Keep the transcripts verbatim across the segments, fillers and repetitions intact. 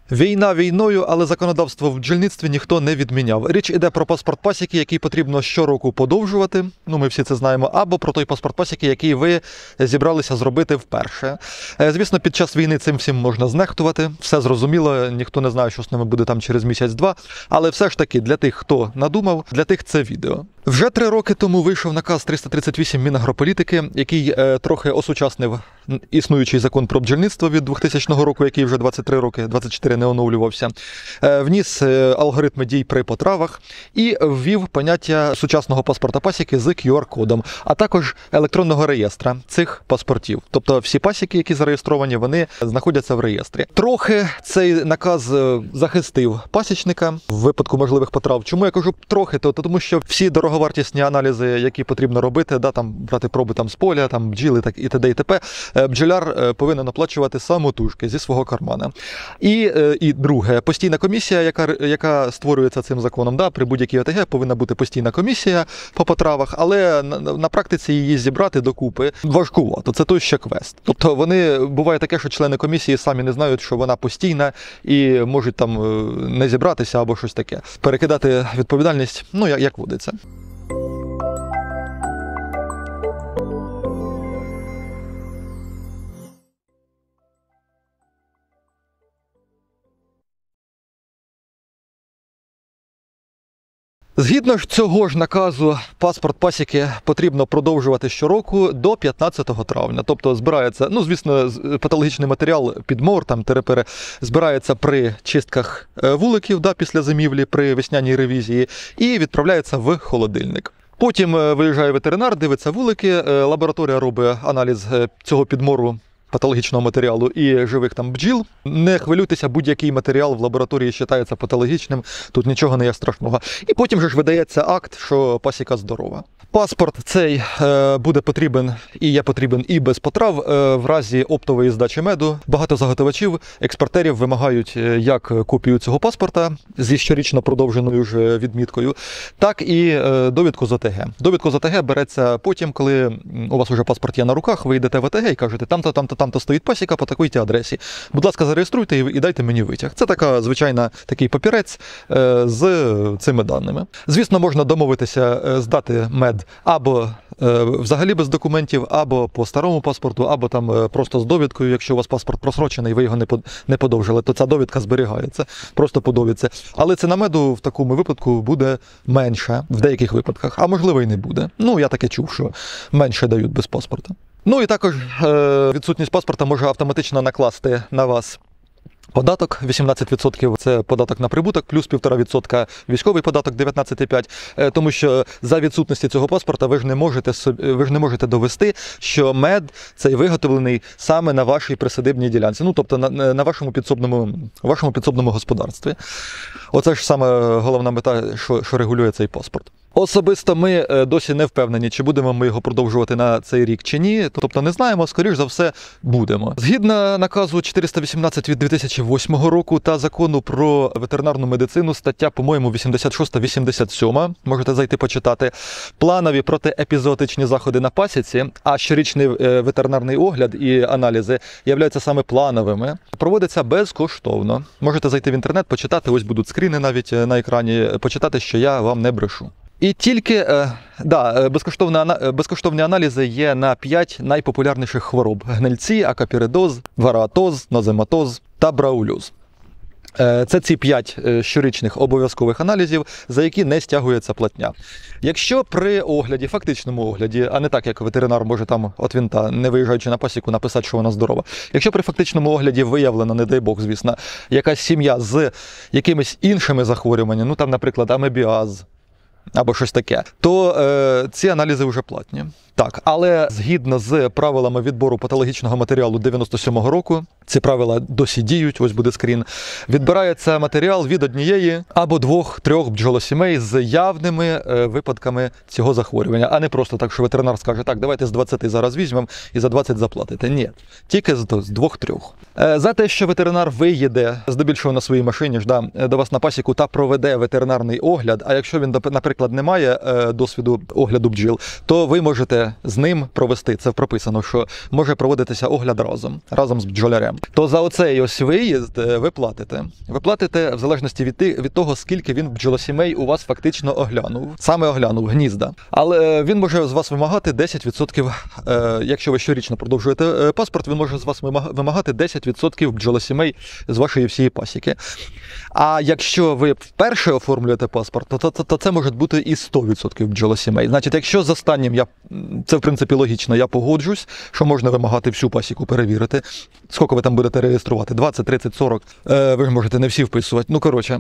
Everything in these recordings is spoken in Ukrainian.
Війна війною, але законодавство в бджільництві ніхто не відміняв. Річ іде про паспорт пасіки, який потрібно щороку подовжувати, ну ми всі це знаємо, або про той паспорт пасіки, який ви зібралися зробити вперше. Звісно, під час війни цим всім можна знехтувати, все зрозуміло, ніхто не знає, що з ними буде там через місяць-два, але все ж таки для тих, хто надумав, для тих це відео. Вже три роки тому вийшов наказ триста тридцять вісім Мінагрополітики, який е, трохи осучаснив існуючий закон про бджільництво від двохтисячного року, який вже двадцять три роки, двадцять чотири не оновлювався, е, вніс е, алгоритми дій при потравах і ввів поняття сучасного паспорта пасіки з кю ар-кодом, а також електронного реєстра цих паспортів. Тобто всі пасіки, які зареєстровані, вони знаходяться в реєстрі. Трохи цей наказ захистив пасічника в випадку можливих потрав. Чому я кажу трохи? То, тому що всі дороговартісні аналізи, які потрібно робити, да, там брати проби там з поля, там бджіли так і т.д. і т.п., бджоляр повинен оплачувати самотужки зі свого кармана. І, і друге, постійна комісія, яка, яка створюється цим законом, да, при будь-якій о те ге повинна бути постійна комісія по потравах, але на, на практиці її зібрати докупи важкувато. Це той ще квест. Тобто вони, буває таке, що члени комісії самі не знають, що вона постійна і можуть там не зібратися або щось таке. Перекидати відповідальність, ну, як, як водиться. Згідно ж цього ж наказу, паспорт пасіки потрібно продовжувати щороку до п'ятнадцятого травня. Тобто збирається, ну, звісно, патологічний матеріал, підмор, там, терепере, збирається при чистках вуликів, да, після зимівлі, при весняній ревізії, і відправляється в холодильник. Потім виїжджає ветеринар, дивиться вулики, лабораторія робить аналіз цього підмору, патологічного матеріалу і живих там бджіл. Не хвилюйтеся, будь-який матеріал в лабораторії вважається патологічним, тут нічого не є страшного. І потім же ж видається акт, що пасіка здорова. Паспорт цей е, буде потрібен і є потрібен і без потрав е, в разі оптової здачі меду. Багато заготовачів, експортерів вимагають як копію цього паспорта зі щорічно продовженою ж відміткою, так і е, довідку з о те ге. Довідку з о те ге береться потім, коли у вас вже паспорт є на руках, ви йдете в о те ге і кажете, там-то, там-то, там-то стоїть пасіка по такій-то адресі. Будь ласка, зареєструйте і дайте мені витяг. Це така звичайна такий папірець е, з цими даними. Звісно, можна домовитися е, здати мед або е, взагалі без документів, або по старому паспорту, або там е, просто з довідкою. Якщо у вас паспорт просрочений, ви його не, под, не подовжили, то ця довідка зберігається, просто по довідці. Але ціна меду в такому випадку буде менша в деяких випадках, а можливо і не буде. Ну, я таке чув, що менше дають без паспорта. Ну і також е, відсутність паспорта може автоматично накласти на вас податок вісімнадцять відсотків – це податок на прибуток, плюс півтора відсотка військовий податок дев'ятнадцять цілих п'ять десятих, тому що за відсутності цього паспорта ви ж не можете ви ж не можете довести, що мед цей виготовлений саме на вашій присадибній ділянці, ну тобто на, на вашому підсобному вашому підсобному господарстві. Оце ж саме головна мета, що, що регулює цей паспорт. Особисто ми досі не впевнені, чи будемо ми його продовжувати на цей рік чи ні. Тобто не знаємо, скоріш за все будемо. Згідно наказу чотириста вісімнадцять від дві тисячі восьмого року та закону про ветеринарну медицину, стаття, по-моєму, вісімдесят шоста вісімдесят сьома, можете зайти почитати, планові протиепізоотичні заходи на пасіці, а щорічний ветеринарний огляд і аналізи являються саме плановими, проводиться безкоштовно. Можете зайти в інтернет, почитати, ось будуть скріни навіть на екрані, почитати, що я вам не брешу. І тільки, да, безкоштовні аналізи є на п'ять найпопулярніших хвороб: гнильці, акапіридоз, вароатоз, нозематоз та браульоз. Це ці п'ять щорічних обов'язкових аналізів, за які не стягується платня. Якщо при огляді, фактичному огляді, а не так, як ветеринар може там от вінта, не виїжджаючи на пасіку, написати, що вона здорова. Якщо при фактичному огляді виявлено, не дай Бог, звісно, якась сім'я з якимись іншими захворюваннями, ну там, наприклад, амебіаз, або щось таке, то е, ці аналізи вже платні. Так, але згідно з правилами відбору патологічного матеріалу дев'яносто сьомого року, ці правила досі діють, ось буде скрін, відбирається матеріал від однієї або двох-трьох бджолосімей з явними е, випадками цього захворювання, а не просто так, що ветеринар скаже, так, давайте з двадцяти зараз візьмемо і за двадцять заплатите. Ні, тільки з, з двох-трьох. Е, за те, що ветеринар виїде, здебільшого на своїй машині, ж, да, до вас на пасіку та проведе ветеринарний огляд, а якщо він, наприклад, наприклад, немає е, досвіду огляду бджіл, то ви можете з ним провести, це прописано, що може проводитися огляд разом, разом з бджолярем. То за оцей ось виїзд ви платите. Ви платите в залежності від, від того, скільки він бджолосімей у вас фактично оглянув. Саме оглянув гнізда. Але він може з вас вимагати десять відсотків, е, якщо ви щорічно продовжуєте паспорт, він може з вас вимагати десять відсотків бджолосімей з вашої всієї пасіки. А якщо ви вперше оформлюєте паспорт, то, то, то, то це може бути і сто відсотків бджолосімей. Значить, якщо з останнім, я, це в принципі логічно, я погоджусь, що можна вимагати всю пасіку перевірити, скільки ви там будете реєструвати, двадцять, тридцять, сорок, е, ви ж можете не всі вписувати, ну коротше.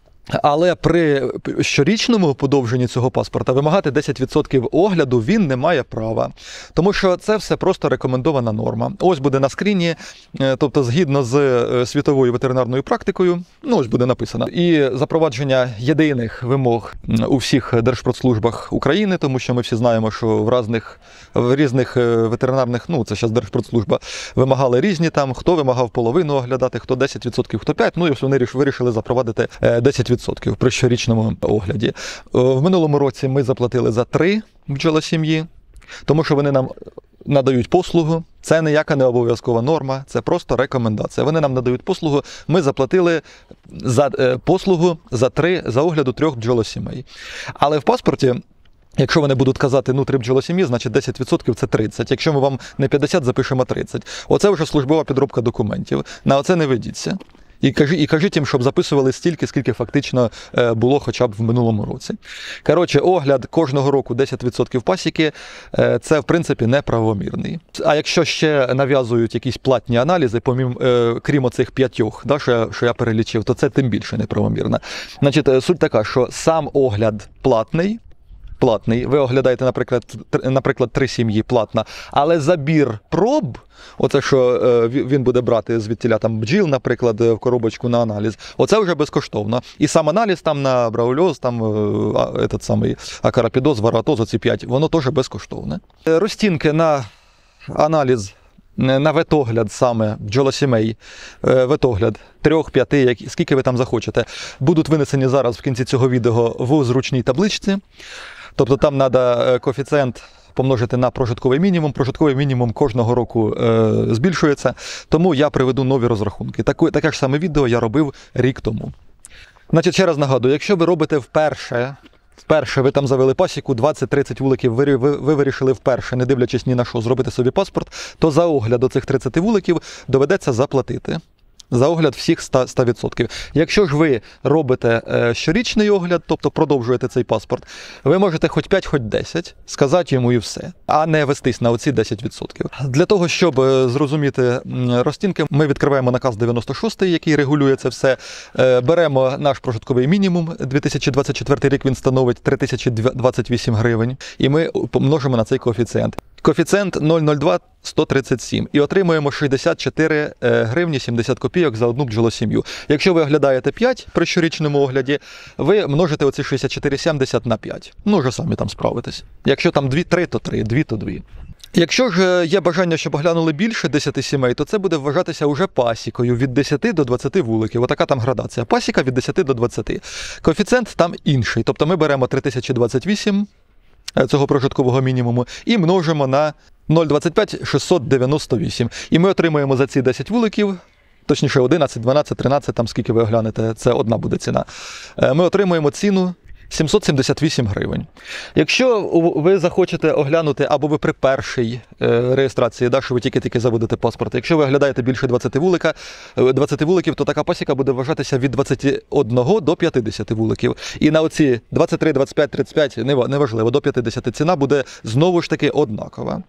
Але при щорічному подовженні цього паспорта вимагати десять відсотків огляду він не має права. Тому що це все просто рекомендована норма. Ось буде на скріні, тобто згідно з світовою ветеринарною практикою, ну ось буде написано. І запровадження єдиних вимог у всіх держпродслужбах України, тому що ми всі знаємо, що в різних, в різних ветеринарних, ну це зараз Держпродслужба, вимагали різні там, хто вимагав половину оглядати, хто десять відсотків, хто п'ять відсотків, ну і вони вирішили запровадити десять відсотків при щорічному огляді. В минулому році ми заплатили за три бджолосім'ї, тому що вони нам надають послугу. Це ніяка не обов'язкова норма, це просто рекомендація. Вони нам надають послугу, ми заплатили за послугу за три, за огляду трьох бджолосімей. Але в паспорті, якщо вони будуть казати, ну, три бджолосім'ї, значить десять відсотків це тридцять. Якщо ми вам не п'ятдесят, запишемо тридцять. Оце вже службова підробка документів. На оце не ведіться. І кажіть, і кажіть їм, щоб записували стільки, скільки фактично було хоча б в минулому році. Коротше, огляд кожного року десять відсотків пасіки – це, в принципі, неправомірний. А якщо ще нав'язують якісь платні аналізи, помім, крім оцих п'ятьох, да, що, я, що я перелічив, то це тим більше неправомірно. Значить, суть така, що сам огляд платний, платний. Ви оглядаєте, наприклад, наприклад, три сім'ї платна, але забір проб, оце, що він буде брати звідтіля там бджіл, наприклад, в коробочку на аналіз, оце вже безкоштовно. І сам аналіз там на браульоз, там этот самий акарапідоз, варатоз, оці п'ять, воно теж безкоштовне. Розцінки на аналіз, на ветогляд саме бджолосімей, ветогляд трьох-п'яти, скільки ви там захочете, будуть винесені зараз в кінці цього відео в зручній табличці. Тобто там треба коефіцієнт помножити на прожитковий мінімум. Прожитковий мінімум кожного року е, збільшується, тому я приведу нові розрахунки. Таке, таке ж саме відео я робив рік тому. Значить, ще раз нагадую, якщо ви робите вперше, вперше ви там завели пасіку, двадцять-тридцять вуликів, ви, ви, ви вирішили вперше, не дивлячись ні на що, зробити собі паспорт, то за огляд до цих тридцяти вуликів доведеться заплатити. За огляд всіх сто відсотків. Якщо ж ви робите щорічний огляд, тобто продовжуєте цей паспорт, ви можете хоч п'ять, хоч десять сказати йому і все, а не вестись на оці десять відсотків. Для того, щоб зрозуміти розцінки, ми відкриваємо наказ дев'яносто шостий, який регулює це все. Беремо наш прожитковий мінімум, дві тисячі двадцять четвертий рік він становить три тисячі двадцять вісім гривень, і ми помножимо на цей коефіцієнт. Коефіцієнт нуль цілих нуль два сто тридцять сім і отримуємо шістдесят чотири гривні сімдесят копійок за одну бджолосім'ю. Якщо ви оглядаєте п'ять при щорічному огляді, ви множите оці шістдесят чотири сімдесят на п'ять. Ну, вже самі там справитесь. Якщо там дві-три, то три, дві, то дві. Якщо ж є бажання, щоб оглянули більше десяти сімей, то це буде вважатися уже пасікою від десяти до двадцяти вуликів. Отака там градація. Пасіка від десяти до двадцяти. Коефіцієнт там інший. Тобто ми беремо три тисячі двадцять вісім цього прожиткового мінімуму і множимо на нуль цілих двадцять п'ять шістсот дев'яносто вісім. І ми отримуємо за ці десять вуликів, точніше одинадцять, дванадцять, тринадцять, там скільки ви оглянете, це одна буде ціна. Ми отримуємо ціну сімсот сімдесят вісім гривень. Якщо ви захочете оглянути, або ви при першій реєстрації, да, що ви тільки-тільки заводите паспорт, якщо ви оглядаєте більше двадцяти, вулика, двадцяти вуликів, то така пасіка буде вважатися від двадцяти одного до п'ятдесяти вуликів. І на оці двадцять три, двадцять п'ять, тридцять п'ять, неважливо, до п'ятдесяти ціна буде знову ж таки однакова.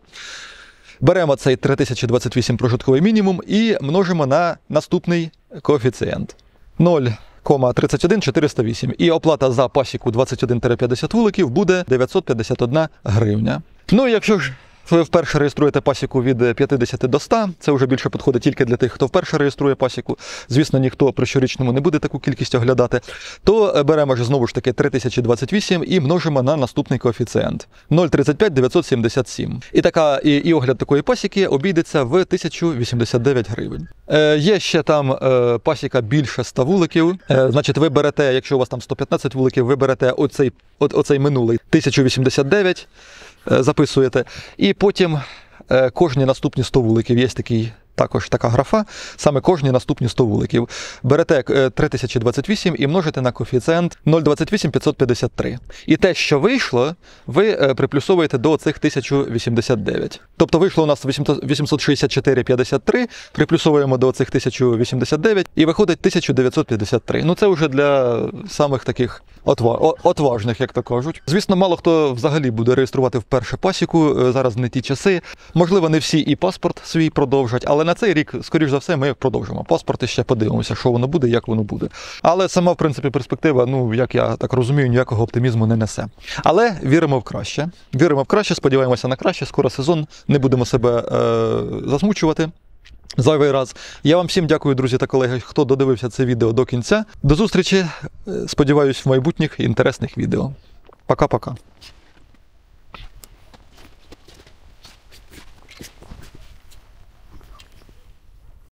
Беремо цей три тисячі двадцять вісім прожитковий мінімум і множимо на наступний коефіцієнт. нуль цілих тридцять один чотириста вісім. І оплата за пасіку двадцять один - п'ятдесят вуликів буде дев'ятсот п'ятдесят одна гривня. Ну, якщо ж Ви вперше реєструєте пасіку від п'ятдесят до ста, це вже більше підходить тільки для тих, хто вперше реєструє пасіку. Звісно, ніхто при щорічному не буде таку кількість оглядати. То беремо ж знову ж таки три тисячі двадцять вісім і множимо на наступний коефіцієнт нуль тридцять п'ять дев'ятсот сімдесят сім. І, така, і, і огляд такої пасіки обійдеться в тисячу вісімдесят дев'ять гривень. Е, є ще там е, пасіка більше ста вуликів. Е, значить, ви берете, якщо у вас там сто п'ятнадцять вуликів, ви берете оцей, о, оцей минулий тисячу вісімдесят дев'ять, е, записуєте, і потім е, кожні наступні сто вуликів, є такий, також така графа, саме кожні наступні сто вуликів. Берете е, три тисячі двадцять вісім і множите на коефіцієнт нуль двадцять вісім п'ятсот п'ятдесят три. І те, що вийшло, ви е, приплюсовуєте до цих тисяча вісімдесят дев'ять. Тобто вийшло у нас вісімсот шістдесят чотири п'ятдесят три, приплюсовуємо до цих тисяча вісімдесят дев'ять і виходить тисяча дев'ятсот п'ятдесят три. Ну це вже для самих таких отва... отважних, як то кажуть. Звісно, мало хто взагалі буде реєструвати вперше пасіку, зараз не ті часи. Можливо, не всі і паспорт свій продовжать, але на цей рік, скоріш за все, ми продовжимо паспорт і ще подивимося, що воно буде, як воно буде. Але сама, в принципі, перспектива, ну, як я так розумію, ніякого оптимізму не несе. Але віримо в краще. Віримо в краще, сподіваємося на краще. Скоро сезон, не будемо себе е- засмучувати зайвий раз. Я вам всім дякую, друзі та колеги, хто додивився це відео до кінця. До зустрічі, сподіваюсь, в майбутніх інтересних відео. Пока-пока.